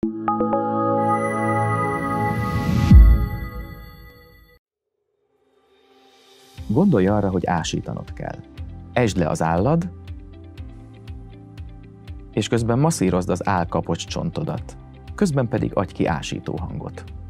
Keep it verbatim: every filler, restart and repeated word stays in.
Gondolj arra, hogy ásítanod kell. Esd le az állad, és közben masszírozd az áll kapocs csontodat. Közben pedig adj ki ásító hangot.